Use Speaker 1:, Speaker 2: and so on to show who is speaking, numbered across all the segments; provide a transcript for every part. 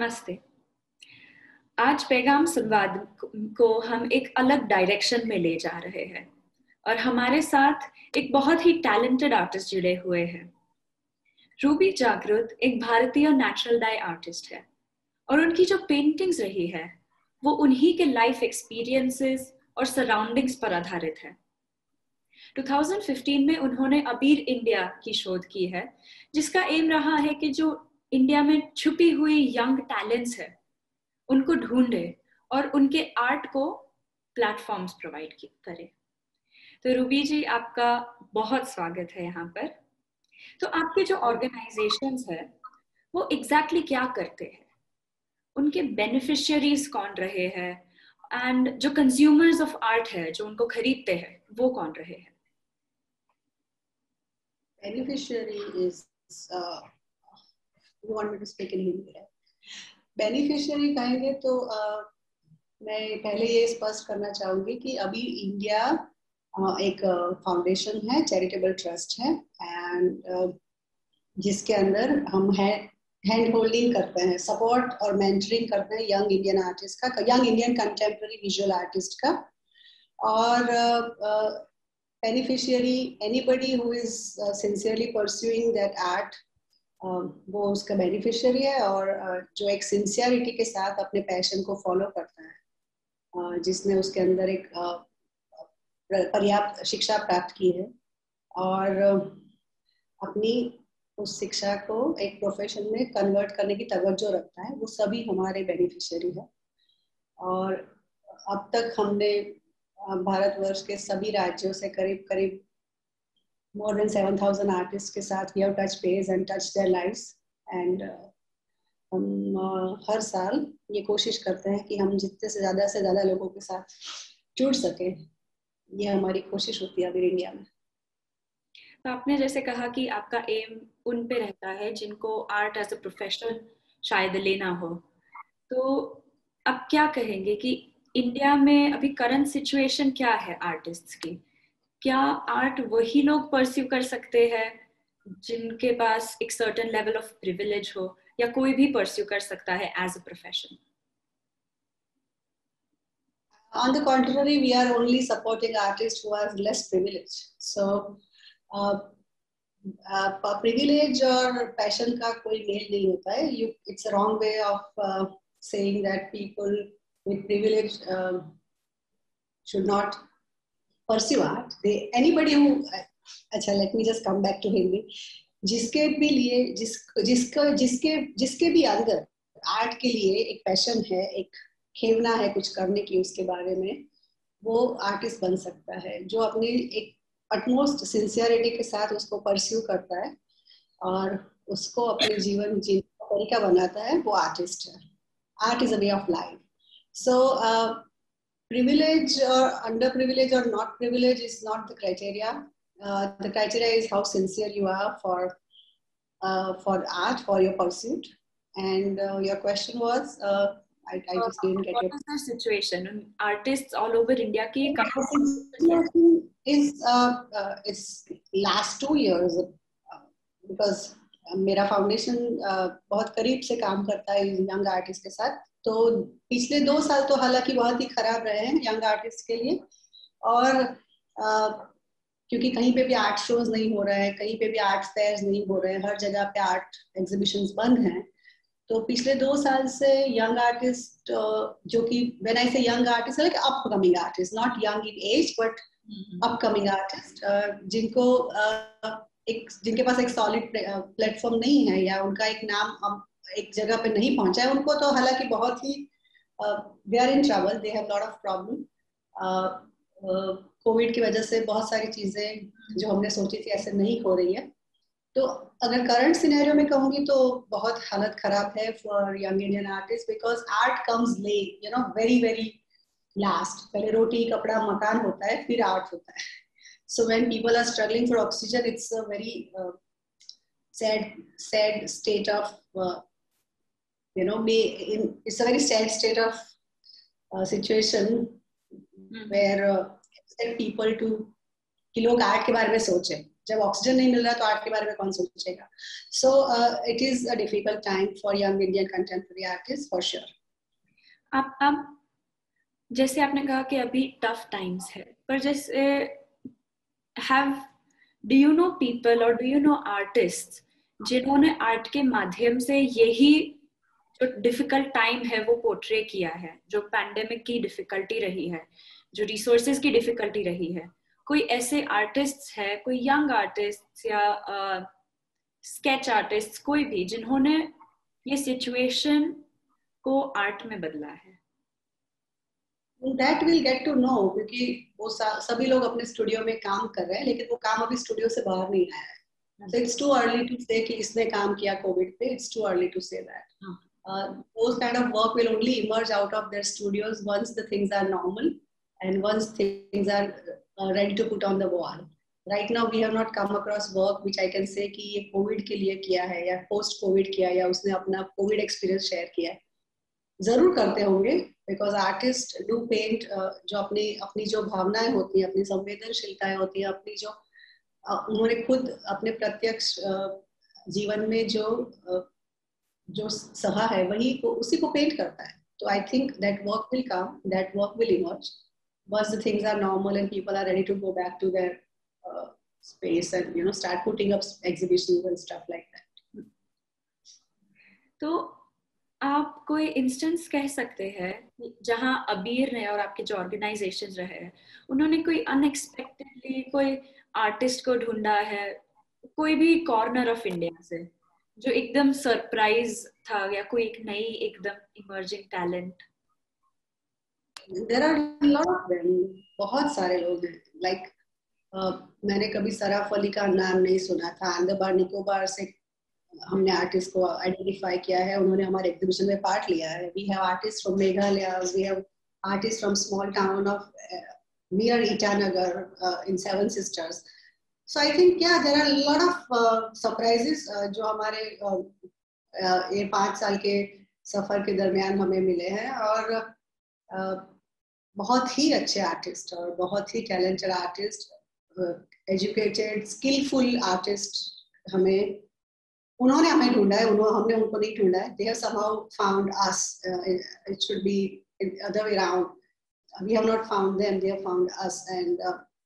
Speaker 1: नमस्ते। आज पैगाम संवाद को हम एक अलग डायरेक्शन में ले जा रहे हैं और हमारे साथ एक बहुत ही टैलेंटेड आर्टिस्ट जुड़े हुए हैं। रूबी जागृत एक भारतीय नेचुरल डाई आर्टिस्ट है और उनकी जो पेंटिंग्स रही है वो उन्हीं के लाइफ एक्सपीरियंसेस और सराउंडिंग्स पर आधारित है। 2015 में उन्होंने अबीर इंडिया की शोध की है, जिसका एम रहा है कि जो इंडिया में छुपी हुई यंग टैलेंट्स है उनको ढूंढे और उनके आर्ट को प्लेटफॉर्म्स प्रोवाइड करे। तो रूबी जी, आपका बहुत स्वागत है यहाँ पर। तो आपके जो ऑर्गेनाइजेशंस है वो एग्जैक्टली क्या करते हैं, उनके बेनिफिशियरीज कौन रहे हैं एंड जो कंज्यूमर्स ऑफ आर्ट है जो उनको खरीदते हैं वो कौन रहे हैं?
Speaker 2: Beneficiary is you want me to speak in Hindi, right? Beneficiary कहेंगे तो मैं पहले ये स्पष्ट करना चाहूंगी कि अभी इंडिया एक फाउंडेशन है, चैरिटेबल ट्रस्ट है, एंड जिसके अंदर हम हैंड होल्डिंग करते हैं, सपोर्ट और मेंटरिंग करते हैं यंग इंडियन आर्टिस्ट का, young Indian contemporary visual artist का। और beneficiary anybody who is sincerely pursuing that art, वो उसका बेनिफिशियरी है, और जो एक सिंसियरिटी के साथ अपने पैशन को फॉलो करता है, जिसने उसके अंदर एक पर्याप्त शिक्षा प्राप्त की है और अपनी उस शिक्षा को एक प्रोफेशन में कन्वर्ट करने की तवज्जो रखता है, वो सभी हमारे बेनिफिशियरी है। और अब तक हमने भारतवर्ष के सभी राज्यों से करीब करीब more than 7,000 artists के साथ we have touched base and touched their lives, and हम हर साल ये कोशिश करते हैं कि हम जितने से ज़्यादा लोगों के साथ जुड़ सके। ये हमारी कोशिश होती है अभी इंडिया में।
Speaker 1: तो आपने जैसे कहा कि आपका एम उन पे रहता है जिनको आर्ट एज अ प्रोफेशन शायद लेना हो, तो आप क्या कहेंगे कि इंडिया में अभी करंट सिचुएशन क्या है आर्टिस्ट्स की? क्या आर्ट वही लोग परस्यू कर सकते हैं जिनके पास एक सर्टेन लेवल ऑफ प्रिविलेज हो, या कोई भी परस्यू कर सकता है as a profession?
Speaker 2: On the contrary, we are only supporting artists who have less privilege. So privilege और passion का कोई मेल नहीं होता है. It's a wrong way of saying that people with privilege should not pursue art. Anybody who, अच्छा, let me just come back to Hindi. जिसके भी लिए जिसके भी अंदर आर्ट के लिए एक पैशन है, एक खेवना है कुछ करने की उसके बारे में, वो आर्टिस्ट बन सकता है। जो अपनी एक अटमोस्ट सिंसियरिटी के साथ उसको परस्यू करता है और उसको अपने जीवन जीने का तरीका बनाता है, वो आर्टिस्ट है। Art is a way of life. So privilege or underprivilege or not privilege is not the criteria. The criteria is how sincere you are for art, for your pursuit. And your question was, I just didn't get
Speaker 1: what
Speaker 2: your...
Speaker 1: is the situation? Artists all over India ki
Speaker 2: is it's last 2 years, because मेरा foundation बहुत करीब से काम करता है young artist के साथ। तो पिछले 2 साल तो हालांकि बहुत ही खराब रहे हैं यंग आर्टिस्ट के लिए, और क्योंकि कहीं पे भी आर्ट शोज नहीं हो रहे हैं, कहीं पे भी आर्ट फेयर्स नहीं हो रहे हैं, हर जगह पे आर्ट एग्जीबिशंस बंद हैं। तो पिछले 2 साल से यंग आर्टिस्ट, जो कि when I say young artist, like upcoming artist, not young in age but upcoming artist, जिनके पास एक सॉलिड प्लेटफॉर्म नहीं है या उनका एक नाम एक जगह पे नहीं पहुंचा है, उनको तो हालांकि बहुत ही they are in trouble, they have lot of problem. Covid की वजह से बहुत सारी चीजें जो हमने सोची थी ऐसे नहीं हो रही है। तो अगर करंट सिनेरियो में कहूंगी तो बहुत हालत खराब है for young Indian artist, because art comes late, very very last. पहले रोटी कपड़ा मकान होता है, फिर आर्ट होता है। So when people are struggling for oxygen, it's a very sad state of, it's a very sad state of situation where expect people to कि लोग आर्ट के बारे में सोचें, जब ऑक्सीजन नहीं मिल रहा तो आर्ट के बारे में कौन सोचेगा. So it is a difficult time for young Indian contemporary artist for sure.
Speaker 1: आप जैसे आपने कहा कि अभी टफ टाइम्स है, पर जैसे have do you know people or do you know artists जिन्होंने आर्ट के माध्यम से यही जो डिफिकल्ट टाइम है वो पोर्ट्रे किया है, जो पैंडेमिक की डिफिकल्टी रही है, जो रिसोर्सेज की डिफिकल्टी रही है? कोई ऐसे आर्टिस्ट है, कोई यंग आर्टिस्ट या स्केच आर्टिस्ट, कोई भी जिन्होंने ये सिचुएशन को आर्ट में बदला है?
Speaker 2: That will get to know, क्योंकि वो सभी लोग अपने स्टूडियो में काम कर रहे हैं, लेकिन वो काम अभी स्टूडियो से बाहर नहीं आया है. So it's too early to say कि इसने काम किया कोविड पे. It's too early to say that. Those kind of work will only emerge out of their studios once the things are normal and once things are ready to put on the wall. Right now we have not come across work which I can say कि ये Covid के लिए किया है या post Covid किया या उसने अपना कोविड एक्सपीरियंस शेयर किया है. जरूर करते होंगे, बिकॉज आर्टिस्ट डू पेंट जो अपनी जो भावनाएं होती हैं, अपनी संवेदनशीलताएं होती हैं, अपनी जो उन्होंने खुद अपने प्रत्यक्ष जीवन में जो सहा है वही को उसी को पेंट करता है. तो I think that work will come, that work will emerge once the things are normal and people are ready to go back to their space and start putting up exhibitions and stuff like that.
Speaker 1: तो आप कोई instance कह सकते हैं जहां अबीर ने और आपके जो ऑर्गेनाइजेशन रहे हैं उन्होंने कोई अनएक्सपेक्टेडली कोई आर्टिस्ट को ढूंढा है, कोई भी कॉर्नर ऑफ इंडिया से, जो एकदम सरप्राइज था, या कोई एक नई एकदम emerging talent?
Speaker 2: There are a lot of them. बहुत सारे लोग हैं. Like मैंने कभी सराफ अली का नाम नहीं सुना था. अंडमान निकोबार से हमने आर्टिस्ट को आइडेंटिफाई किया है, उन्होंने हमारे एग्जीबिशन में पार्ट लिया है. We have artist from Meghalaya, we have artist from small town of near Itanagar in seven sisters. So I think there are lot of surprises जो हमारे ये 5 साल के सफर के दरमियान हमें मिले हैं. और बहुत ही अच्छे आर्टिस्ट और बहुत ही talented artist, educated skilful artist उन्होंने हमें ढूंढा है. हमने उनको नहीं ढूंढा है. They have somehow found us. It should be the other way around. We have not found them. They have found us. And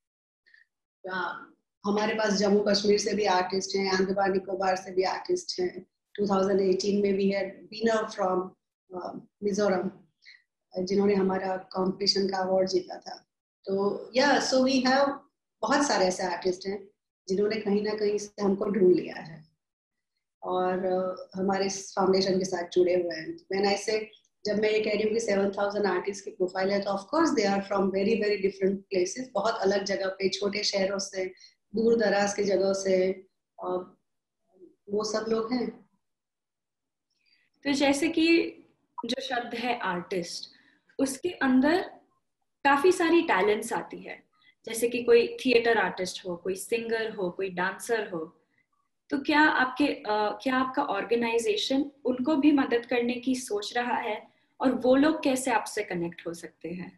Speaker 2: हमारे पास जम्मू कश्मीर से भी आर्टिस्ट हैं, अंडमान निकोबार से भी आर्टिस्ट हैं. 2018 में we had winner from Mizoram जिन्होंने हमारा कॉम्पिटिशन का अवार्ड जीता था. तो so we have बहुत सारे ऐसे आर्टिस्ट हैं जिन्होंने कहीं ना कहीं से हमको ढूंढ लिया है और हमारे फाउंडेशन के साथ जुड़े हुए हैं. मैंने ऐसे जब मैं ये कह रही हूँ कि 7,000 आर्टिस्ट की प्रोफाइल है, तो of course they are from very very different places, बहुत अलग जगह पे, छोटे शहरों से, दूर दराज की जगहों से, और वो सब लोग हैं.
Speaker 1: तो जैसे कि जो शब्द है आर्टिस्ट, उसके अंदर काफी सारी टैलेंट्स आती है, जैसे कि कोई थिएटर आर्टिस्ट हो, कोई सिंगर हो, कोई डांसर हो. तो क्या आपका ऑर्गेनाइजेशन उनको भी मदद करने की सोच रहा है, और वो लोग कैसे आपसे कनेक्ट हो सकते हैं?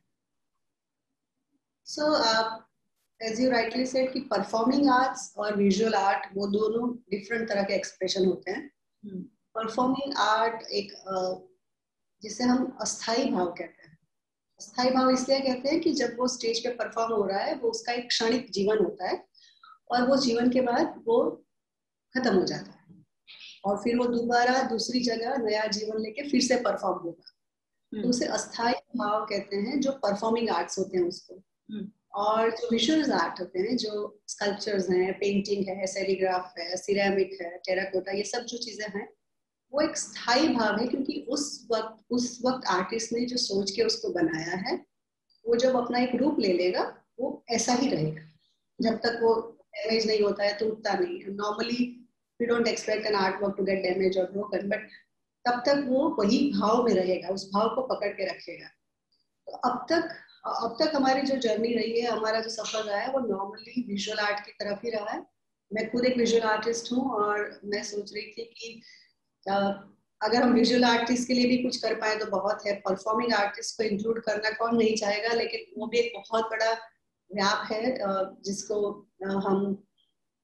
Speaker 2: So as you rightly said कि परफॉर्मिंग आर्ट्स और विजुअल आर्ट वो दोनों डिफरेंट तरह के एक्सप्रेशन होते हैं. परफॉर्मिंग आर्ट एक जिसे हम अस्थाई भाव कहते हैं. अस्थाई भाव इसलिए कहते हैं कि जब वो स्टेज पे परफॉर्म हो रहा है वो उसका एक क्षणिक जीवन होता है और वो जीवन के बाद वो खत्म हो जाता है और फिर वो दोबारा दूसरी जगह नया जीवन लेके फिर से परफॉर्म होगा. तो उसे अस्थाई भाव कहते हैं, जो परफॉर्मिंग आर्ट्स होते हैं उसको. और जो विजुअल आर्ट होते हैं, जो स्कल्पचर्स हैं, पेंटिंग है, सेरीग्राफ है, सिरेमिक है, टेराकोटा, ये सब जो चीजें हैं वो एक स्थायी भाव है, क्योंकि उस वक्त आर्टिस्ट ने जो सोच के उसको बनाया है वो जब अपना एक रूप ले लेगा वो ऐसा ही रहेगा. जब तक वो डैमेज नहीं होता है, टूटता नहीं है. Normally we don't expect an art work to get damage और ब्रोकन, बट तब तक वो वही भाव में रहेगा, उस भाव को पकड़ के रखेगा. तो अब तक हमारी जो जर्नी रही है, हमारा जो सफर रहा है, वो नॉर्मली विजुअल आर्ट की तरफ ही रहा है. मैं खुद एक विजुअल आर्टिस्ट हूँ और मैं सोच रही थी कि अगर हम विजुअल आर्टिस्ट के लिए भी कुछ कर पाए तो बहुत है. परफॉर्मिंग आर्टिस्ट को इंक्लूड करना कौन नहीं चाहेगा, लेकिन वो भी एक बहुत बड़ा व्याप है जिसको हम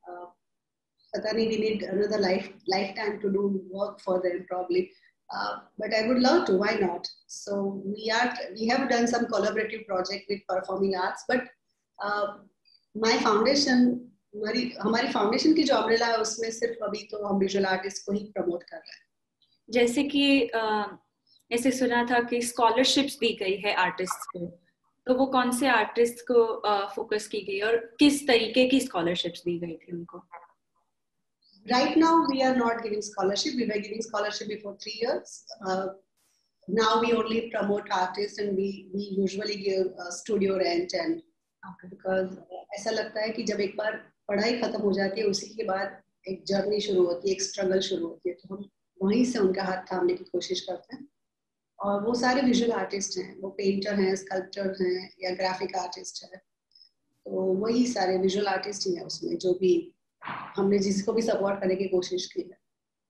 Speaker 2: पता नहीं, we need another lifetime to do work for them probably. But I would love to. Why not? So we have done some collaborative project with performing arts, but my foundation, हमारी फाउंडेशन की जो umbrella है उसमें सिर्फ अभी तो हम visual artist को ही प्रमोट कर रहे हैं।
Speaker 1: जैसे कि ऐसे सुना था कि स्कॉलरशिप्स दी गई है आर्टिस्ट को, तो वो कौन से आर्टिस्ट को फोकस की गई और किस तरीके की स्कॉलरशिप्स दी गई थी उनको?
Speaker 2: Right now we are not giving scholarship. We were giving scholarship before 3 years. Now we only promote artists and we usually give studio rent and because ऐसा लगता है कि जब एक बार पढ़ाई खत्म हो जाती है उसी के बाद एक जर्नी शुरू होती है, एक स्ट्रगल शुरू होती है, तो हम वहीं से उनका हाथ थामने की कोशिश करते हैं। और वो सारे विजुअल आर्टिस्ट हैं, वो पेंटर हैं, स्कल्पटर हैं या ग्राफिक आर्टिस्ट है, तो वही सारे विजुअल आर्टिस्ट ही हैं उसमें, जो भी हमने जिसको भी सपोर्ट करने की कोशिश की है।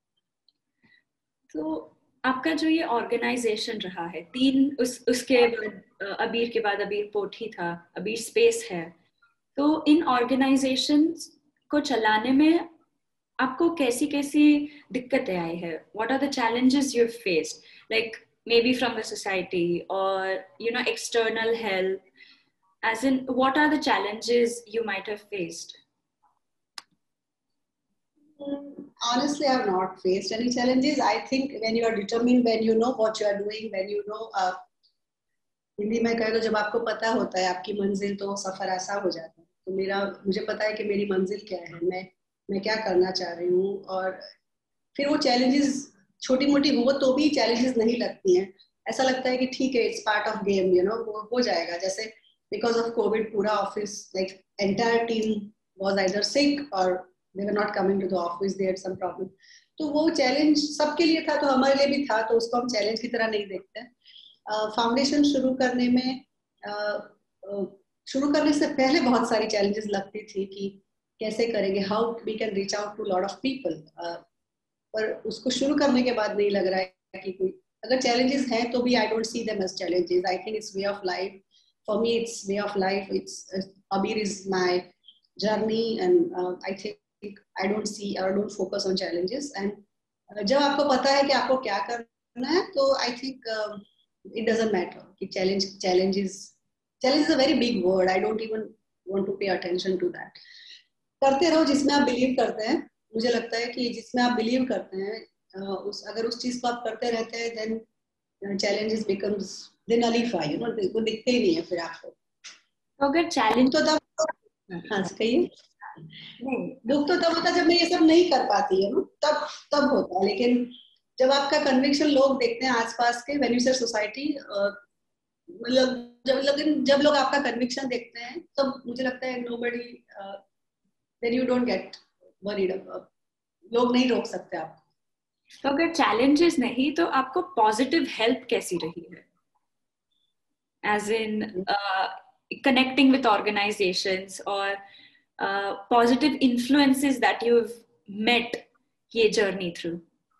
Speaker 1: तो आपका जो ये ऑर्गेनाइजेशन रहा है, उसके बाद अबीर के बाद अबीर पोथी था, अबीर स्पेस है, तो इन ऑर्गेनाइजेशन को चलाने में आपको कैसी कैसी दिक्कतें आई है? What are the challenges you've faced? Like maybe from the society or external help, as in what are the challenges you might have faced?
Speaker 2: Honestly, I have not faced any challenges. I think when you are determined, when you know what you are doing, when you know, Hindi में कहे तो जब आपको पता होता है आपकी मंजिल, तो सफर आसान हो जाता है। तो मुझे पता है कि मेरी मंजिल क्या है, मैं क्या करना चाह रही हूँ, और फिर वो चैलेंजेस छोटी मोटी हो तो भी चैलेंजेस नहीं लगती हैं। ऐसा लगता है कि ठीक है, इट्स पार्ट ऑफ गेम, वो हो जाएगा। जैसे बिकॉज ऑफ कोविड पूरा office, like entire team was either sick और they were not coming to the office, they had some problem, तो वो चैलेंज सबके लिए था, तो हमारे लिए भी था, तो उसको हम चैलेंज की तरह नहीं देखते। फाउंडेशन शुरू करने से पहले बहुत सारी चैलेंजेस लगती थी कि कैसे करेंगे, how we can reach out to lot of people, पर उसको शुरू करने के बाद नहीं लग रहा है कि कोई अगर चैलेंजेस हैं तो भी I don't see them as challenges. I think it's way of life, for me it's way of life, it's Abir is my journey and I think I don't focus on challenges, and जब आपको पता है कि आपको क्या करना है, तो I think it doesn't matter कि challenge is a very big word. I don't even want to pay attention to that. करते रहो जिसमें आप बिलीव करते हैं। मुझे लगता है कि जिसमें आप बिलीव करते हैं, अगर उस चीज को आप करते रहते हैं, then challenges becomes they nullify, वो दिखते ही नहीं है फिर आपको।
Speaker 1: तो अगर चैलेंज
Speaker 2: तो तब हाँ कहिए, दुख तो तब होता है जब मैं ये सब नहीं कर पाती है, तब होता है। लेकिन जब आपका कन्विक्शन लोग देखते हैं आसपास के, व्हेन यू से सोसाइटी, मतलब जब लोग आपका कन्विक्शन देखते हैं, तब मुझे लगता है nobody, then you don't get worried, लोग नहीं रोक सकते आपको।
Speaker 1: तो अगर चैलेंजेस नहीं, तो आपको पॉजिटिव हेल्प कैसी रही है, as in connecting with organizations or positive influences that you've met ye journey through?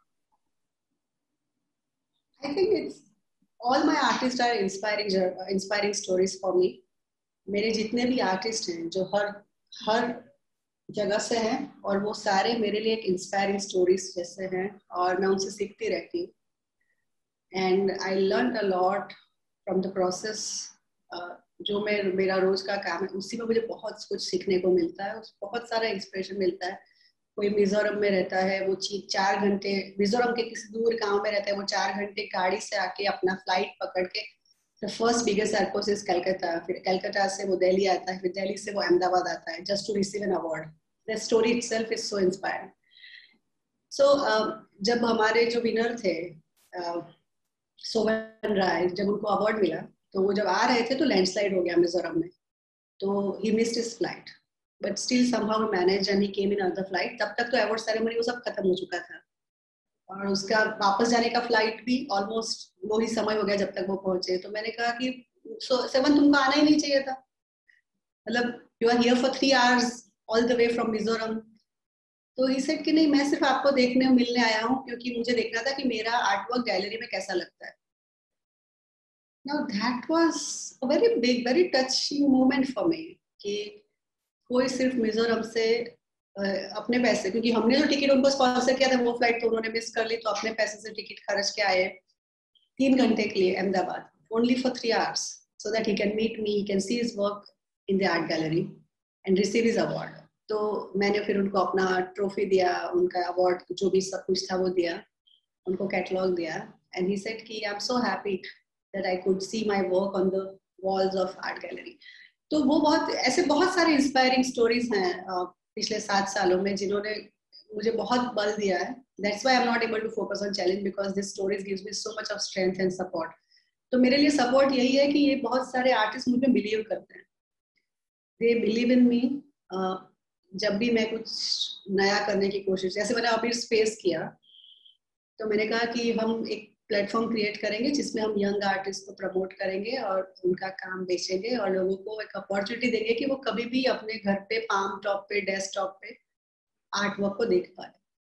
Speaker 2: I think it's all my artists are inspiring stories for me. मेरे जितने भी आर्टिस्ट हैं जो हर जगह से हैं, और वो सारे मेरे लिए एक इंस्पायरिंग स्टोरीज जैसे हैं, और मैं उनसे सीखती रहती हूँ। And I learn a lot from the process. जो मेरा रोज का काम है उसी में मुझे बहुत कुछ सीखने को मिलता है, बहुत सारा इंस्पिरेशन मिलता है। कोई मिजोरम में रहता है, वो 4 घंटे मिजोरम के किसी दूर गांव में रहता है, वो 4 घंटे गाड़ी से आके अपना फ्लाइट पकड़ के, the first biggest airport is Calcutta, फिर कलकत्ता से वो दिल्ली आता है, फिर दिल्ली से वो अहमदाबाद आता है, just to receive an award. The story itself is so inspiring. So जब हमारे जो विनर थे सोवन राय, जब उनको अवार्ड मिला, तो वो जब आ रहे थे तो लैंडस्लाइड हो गया मिजोरम में, तो he missed his flight, but still somehow he managed and he came in another flight. तब तक तो अवार्ड सेरेमनी वो सब खत्म हो चुका था, और उसका वापस जाने का फ्लाइट भी ऑलमोस्ट वो ही समय हो गया जब तक वो पहुंचे। तो मैंने कहा कि सेवन तुमको आना ही नहीं चाहिए था, मतलब you are here for 3 hours all the way from Mizoram. तो ही सेड कि नहीं, मैं सिर्फ आपको देखने मिलने आया हूँ, क्योंकि मुझे देखना था कि मेरा आर्टवर्क गैलरी में कैसा लगता है। Now that was a very big, very touching moment for me कि कोई सिर्फ मिजोरम से अपने पैसे, क्योंकि हमने जो टिकट उनको स्पॉन्सर किया था वो फ्लाइट तो उन्होंने मिस कर ली, तो अपने पैसे से टिकट खर्च के आए 3 घंटे के लिए Ahmedabad, only for 3 hours, so that he can meet me, he can see his work in the art gallery and receive his award. तो मैंने फिर उनको अपना ट्रॉफी दिया, उनका अवार्ड जो भी सब कुछ था वो दिया, उनको कैटलॉग दिया, and he said कि I'm so happy that I could see my work on the walls of art gallery. तो वो बहुत ऐसे बहुत सारे इंस्पायरिंग स्टोरीज हैं पिछले 7 सालों में जिन्होंने मुझे बहुत बल दिया है. That's why I'm not able to focus on challenge, because this stories gives me so much of strength and support. तो मेरे लिए सपोर्ट यही है कि ये बहुत सारे आर्टिस्ट मुझे बिलीव करते हैं, they believe in me. जब भी मैं कुछ नया करने की कोशिश, जैसे मैंने अभी स्पेस किया, तो मैंने कहा कि हम एक प्लेटफॉर्म क्रिएट करेंगे जिसमें हम यंग आर्टिस्ट को प्रमोट करेंगे और उनका काम बेचेंगे और लोगों को एक अपॉर्चुनिटी देंगे कि वो कभी भी अपने घर पे पाम टॉप पे डेस्कटॉप पे आर्ट वर्क को देख पाए.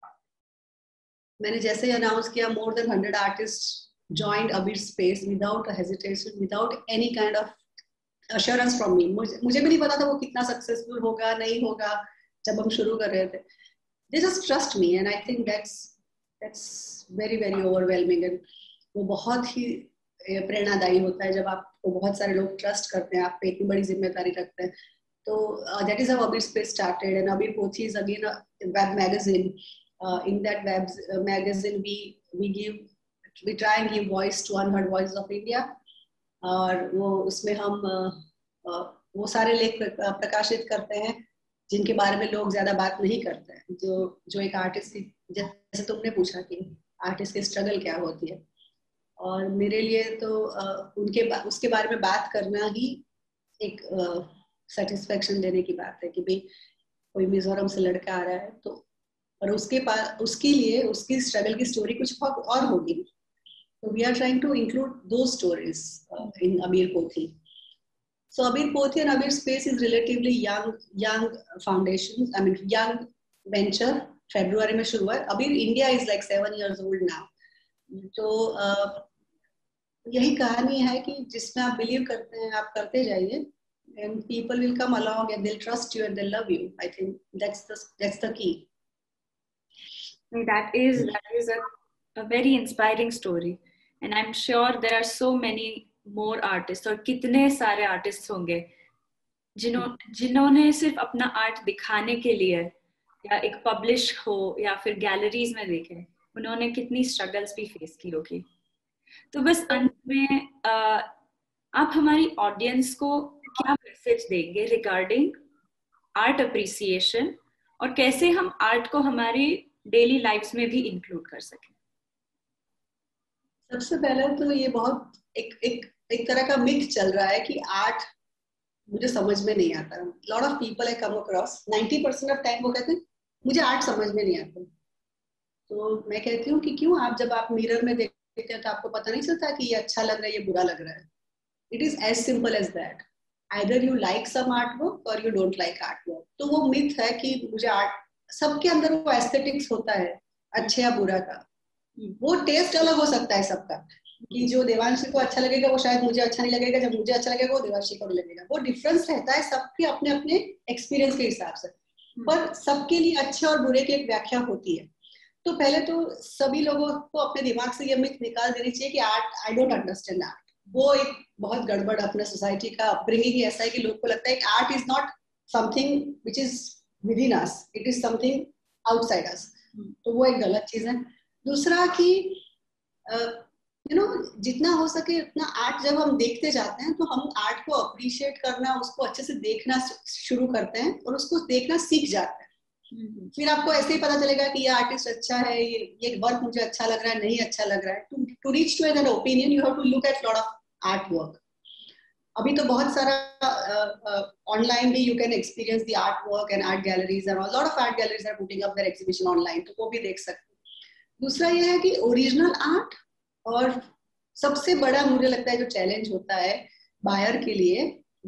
Speaker 2: मैंने जैसे ही अनाउंस किया, more than 100 artist joined Abir Space without a hesitation, without any kind of assurance from me. मुझे भी नहीं पता था वो कितना सक्सेसफुल होगा नहीं होगा जब हम शुरू कर रहे थे. They just trust me and I think that's very very overwhelming, and वो बहुत ही प्रेरणादायी होता है जब आपको बहुत सारे लोग ट्रस्ट करते हैं, आप पे इतनी बड़ी जिम्मेदारी रखते हैं. तो that is how Abir Space started, and Abir Pothi is again a web magazine. In that web magazine we try and give voice to unheard voices of India, और वो उसमें हम वो सारे लेख प्रकाशित करते हैं जिनके बारे में लोग ज्यादा बात नहीं करते हैं, जो एक आर्टिस्ट की, जैसे तुमने पूछा कि आर्टिस्ट की स्ट्रगल क्या होती है, और मेरे लिए तो उसके बारे में बात करना ही एक सेटिस्फेक्शन देने की बात है कि भाई कोई मिजोरम से लड़का आ रहा है तो, और उसके लिए उसकी स्ट्रगल की स्टोरी कुछ और होगी. So we are trying to include those stories in Abir Pothi. So Abir Pothi and Abir Space is relatively young foundation. I mean young venture. February में शुरू हुआ है. Abir India is like 7 years old now. तो यही कहानी है कि जिसमें आप बिलीव करते हैं आप करते जाइए, and people will come along and they'll trust you and they'll love you. I think that's the key.
Speaker 1: That is a very inspiring story. And I'm sure there are so many more artists, और कितने सारे artist होंगे जिन्होंने सिर्फ अपना art दिखाने के लिए या एक पब्लिश हो या फिर गैलरीज में देखे, उन्होंने कितनी स्ट्रगल्स भी फेस की होगी. तो बस अंत में आप हमारी ऑडियंस को क्या मैसेज देंगे रिगार्डिंग आर्ट अप्रिसिएशन और कैसे हम आर्ट को हमारी डेली लाइफ्स में भी इंक्लूड कर सकें?
Speaker 2: सबसे पहले तो ये बहुत एक तरह का मिथ चल रहा है कि आर्ट मुझे समझ में नहीं आता. Lot of people I come across 90% of time वो कहते हैं मुझे आर्ट समझ में नहीं आता. तो मैं कहती हूँ कि क्यों, आप जब आप मिरर में देखते हैं तो आपको पता नहीं चलता कि ये अच्छा लग रहा है ये बुरा लग रहा है. It is as simple as that. Either you like some art work और you don't like art work. तो वो मिथ है कि मुझे आर्ट, सबके अंदर वो एस्थेटिक्स होता है अच्छे या बुरा का. वो टेस्ट अलग हो सकता है सबका, कि जो देवांशी को अच्छा लगेगा वो शायद मुझे अच्छा नहीं लगेगा, जब मुझे अच्छा लगेगा वो देवांशी को नहीं लगेगा. वो डिफरेंस रहता है सबके अपने अपने एक्सपीरियंस के हिसाब से, पर सबके लिए अच्छे और बुरे की एक व्याख्या होती है. तो पहले तो सभी लोगों को अपने दिमाग से ये मिथ निकाल देनी चाहिए कि art, I don't understand art. वो एक बहुत गड़बड़ अपने सोसाइटी का अपब्रिंगिंग ही ऐसा है कि लोग को लगता है कि art is not something which is within us, it is something outside us. तो वो एक गलत चीज है. दूसरा कि जितना हो सके उतना आर्ट जब हम देखते जाते हैं तो हम आर्ट को अप्रिशिएट करना, उसको अच्छे से देखना शुरू करते हैं और उसको देखना सीख जाते हैं. फिर आपको ऐसे ही पता चलेगा कि ये आर्टिस्ट अच्छा है, ये वर्क मुझे अच्छा लग रहा है, नहीं अच्छा लग रहा है. To reach to an opinion you have to look at lot of art work. अभी तो बहुत सारा ऑनलाइन भी you can experience the art work and art galleries and lot of art galleries are putting up their exhibition online, तो वो भी देख सकते हैं. दूसरा ये है कि ओरिजिनल आर्ट, और सबसे बड़ा मुझे लगता है जो चैलेंज होता है बायर के लिए,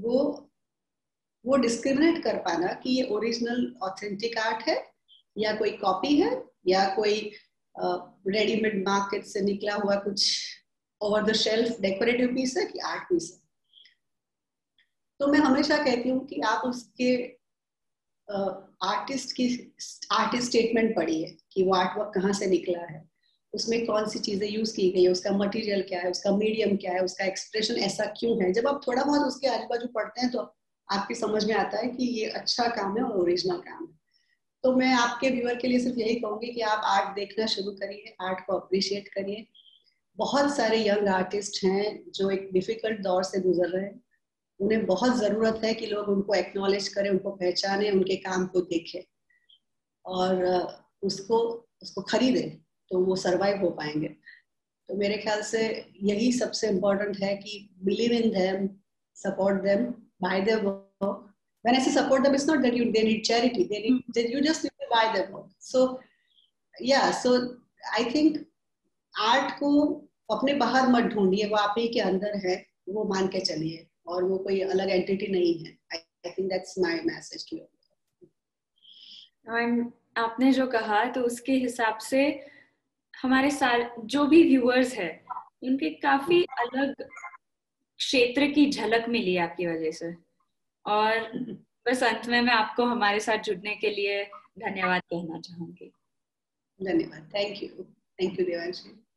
Speaker 2: वो डिस्क्रिमिनेट कर पाना कि ये ओरिजिनल ऑथेंटिक आर्ट है या कोई कॉपी है या कोई रेडीमेड मार्केट से निकला हुआ कुछ over the shelf decorative piece है कि आर्ट पीस है. तो मैं हमेशा कहती हूँ कि आप उसके आर्टिस्ट स्टेटमेंट पढ़ी है कि वो आर्ट वर्क कहाँ से निकला है, उसमें कौन सी चीजें यूज की गई है, उसका मटेरियल क्या है, उसका मीडियम क्या है, उसका एक्सप्रेशन ऐसा क्यों है। जब आप थोड़ा बहुत उसके आजू बाजू पढ़ते हैं तो आपकी समझ में आता है कि ये अच्छा काम है और ओरिजिनल काम है। तो मैं आपके व्यूअर के लिए सिर्फ यही कहूंगी कि आप आर्ट देखना शुरू करिए, आर्ट को अप्रिशिएट करिए। बहुत सारे यंग आर्टिस्ट हैं जो एक डिफिकल्ट दौर से गुजर रहे हैं, उन्हें बहुत जरूरत है कि लोग उनको एक्नॉलेज करें, उनको पहचाने, उनके काम को देखें और उसको उसको खरीदें, तो वो सरवाइव हो पाएंगे। तो मेरे ख्याल से यही सबसे इम्पोर्टेंट है कि believe in them, support them, buy their work. When I say support them, it's not that they need charity. You just need to buy their work. So yeah, so I think art को अपने बाहर मत ढूंढिए, वो आप ही के अंदर है, वो मान के चलिए, और वो कोई अलग एंटिटी नहीं है। I think that's my message to you.
Speaker 1: आपने जो कहा तो उसके हिसाब से हमारे सारे जो भी व्यूअर्स है उनके काफी अलग क्षेत्र की झलक मिली आपकी वजह से। और बस अंत में मैं आपको हमारे साथ जुड़ने के लिए धन्यवाद कहना चाहूंगी।
Speaker 2: धन्यवाद। Thank you Devanshi.